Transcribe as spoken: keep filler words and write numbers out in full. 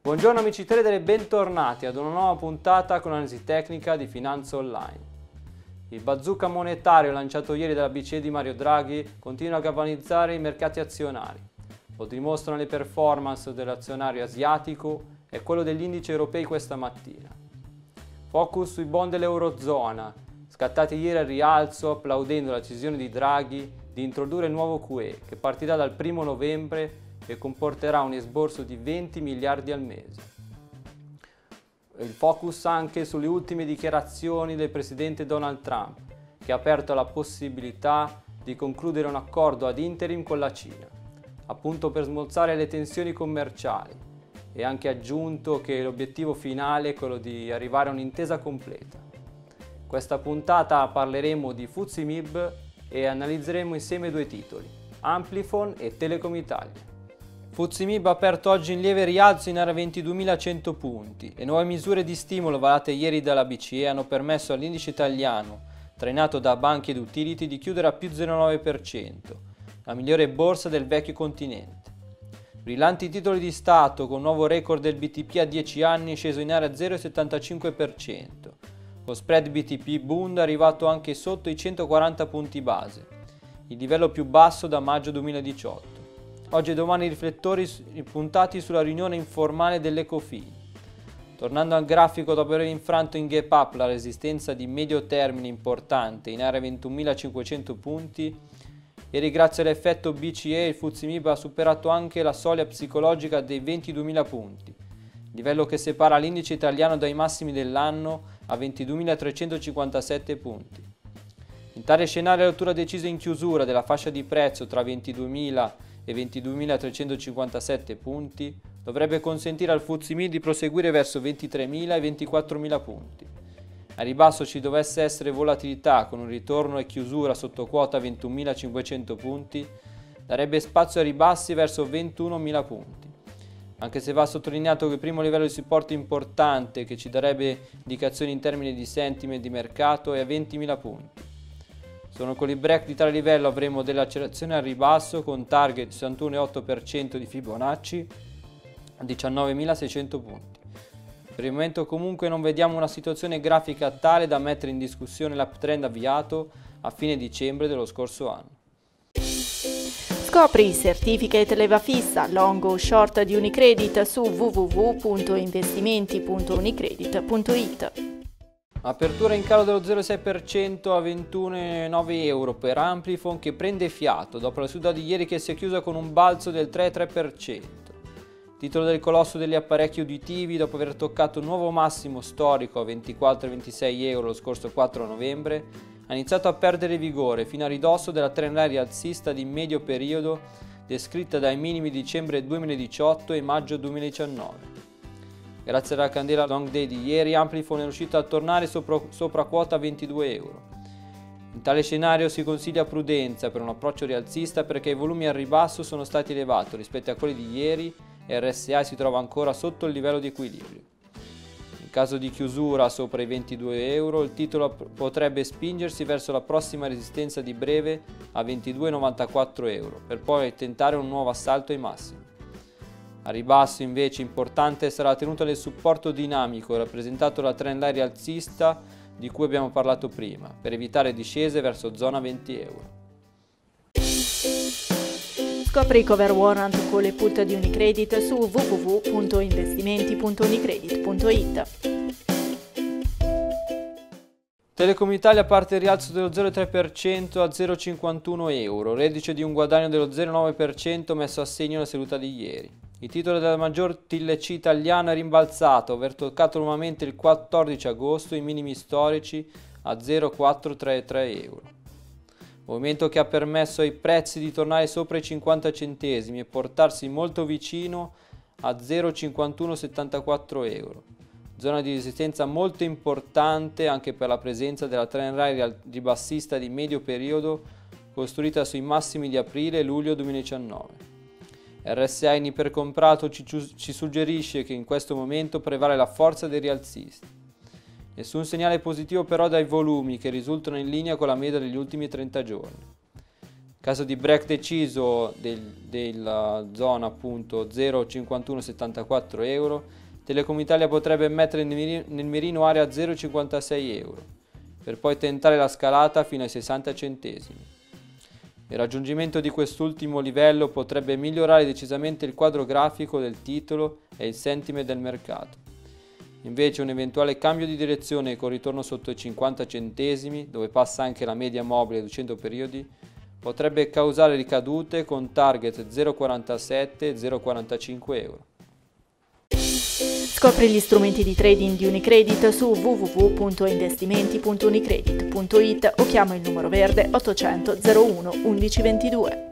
Buongiorno amici trader e bentornati ad una nuova puntata con analisi tecnica di Finanza Online. Il bazooka monetario lanciato ieri dalla B C E di Mario Draghi continua a galvanizzare i mercati azionari. Lo dimostrano le performance dell'azionario asiatico e quello degli indici europei questa mattina. Focus sui bond dell'Eurozona, scattati ieri al rialzo applaudendo la decisione di Draghi di introdurre il nuovo Q E che partirà dal primo novembre e comporterà un esborso di venti miliardi al mese. Il focus anche sulle ultime dichiarazioni del presidente Donald Trump, che ha aperto la possibilità di concludere un accordo ad interim con la Cina, appunto per smorzare le tensioni commerciali, e anche aggiunto che l'obiettivo finale è quello di arrivare a un'intesa completa. Questa puntata parleremo di F T S E M I B e analizzeremo insieme due titoli, Amplifon e Telecom Italia. F T S E M I B ha aperto oggi in lieve rialzo in area ventiduemilacento punti e nuove misure di stimolo varate ieri dalla B C E hanno permesso all'indice italiano, trainato da banche ed utility, di chiudere a più zero virgola nove per cento, la migliore borsa del vecchio continente. Brillanti titoli di Stato con nuovo record del B T P a dieci anni sceso in area zero virgola settantacinque per cento, con spread B T P Bund arrivato anche sotto i centoquaranta punti base, il livello più basso da maggio duemiladiciotto. Oggi e domani i riflettori puntati sulla riunione informale dell'Ecofin. Tornando al grafico, dopo aver infranto in gap up la resistenza di medio termine importante in area ventunomilacinquecento punti, ieri grazie all'effetto B C E il F T S E M I B ha superato anche la soglia psicologica dei ventiduemila punti, livello che separa l'indice italiano dai massimi dell'anno a ventiduemilatrecentocinquantasette punti. In tale scenario la lettura decisa in chiusura della fascia di prezzo tra ventiduemila e ventiduemilatrecentocinquantasette punti dovrebbe consentire al F T S E M I B di proseguire verso ventitremila e ventiquattromila punti. A ribasso ci dovesse essere volatilità con un ritorno e chiusura sotto quota ventunomilacinquecento punti, darebbe spazio a ribassi verso ventunomila punti. Anche se va sottolineato che il primo livello di supporto importante che ci darebbe indicazioni in termini di sentiment di mercato è a ventimila punti. Solo con il break di tale livello avremo delle accelerazioni al ribasso con target sessantuno virgola otto per cento di Fibonacci a diciannovemilaseicento punti. Per il momento comunque non vediamo una situazione grafica tale da mettere in discussione l'uptrend avviato a fine dicembre dello scorso anno. Scopri i certificate leva fissa, long o short di Unicredit su w w w punto investimenti punto unicredit punto i t. Apertura in calo dello zero virgola sei per cento a ventuno virgola nove euro per Amplifon, che prende fiato dopo la seduta di ieri che si è chiusa con un balzo del tre virgola tre per cento. Titolo del colosso degli apparecchi uditivi, dopo aver toccato un nuovo massimo storico a ventiquattro virgola ventisei euro lo scorso quattro novembre, ha iniziato a perdere vigore fino a ridosso della trend line rialzista di medio periodo descritta dai minimi di dicembre duemiladiciotto e maggio duemiladiciannove. Grazie alla candela long day di ieri, Amplifon è riuscito a tornare sopra, sopra quota ventidue euro. In tale scenario si consiglia prudenza per un approccio rialzista perché i volumi al ribasso sono stati elevati rispetto a quelli di ieri e R S I si trova ancora sotto il livello di equilibrio. In caso di chiusura sopra i ventidue euro, il titolo potrebbe spingersi verso la prossima resistenza di breve a ventidue virgola novantaquattro euro, per poi tentare un nuovo assalto ai massimi. A ribasso invece importante sarà la tenuta del supporto dinamico rappresentato dalla trend line rialzista di cui abbiamo parlato prima, per evitare discese verso zona venti euro. Scopri i cover warrant con le put di Unicredit su w w w punto investimenti punto unicredit punto i t. Telecom Italia parte il rialzo dello zero virgola tre per cento a zero virgola cinquantuno euro, reduce di un guadagno dello zero virgola nove per cento messo a segno nella seduta di ieri. Il titolo della maggior T L C italiana è rimbalzato, aver toccato nuovamente il quattordici agosto i minimi storici a zero virgola quattrocentotrentatré euro. Movimento che ha permesso ai prezzi di tornare sopra i cinquanta centesimi e portarsi molto vicino a zero virgola cinquantunosettantaquattro euro. Zona di resistenza molto importante anche per la presenza della trend line ribassista di medio periodo costruita sui massimi di aprile e luglio duemiladiciannove. R S I in ipercomprato ci, ci suggerisce che in questo momento prevale la forza dei rialzisti. Nessun segnale positivo però dai volumi che risultano in linea con la media degli ultimi trenta giorni. Caso di break deciso del, della zona appunto zero virgola cinquantuno settantaquattro euro, Telecom Italia potrebbe mettere nel mirino, nel mirino area zero virgola cinquantasei euro, per poi tentare la scalata fino ai sessanta centesimi. Il raggiungimento di quest'ultimo livello potrebbe migliorare decisamente il quadro grafico del titolo e il sentiment del mercato. Invece un eventuale cambio di direzione con ritorno sotto i cinquanta centesimi, dove passa anche la media mobile duecento periodi, potrebbe causare ricadute con target zero virgola quarantasette e zero virgola quarantacinque euro. Scopri gli strumenti di trading di Unicredit su w w w punto investimenti punto unicredit punto it o chiama il numero verde ottocento zero uno undici ventidue.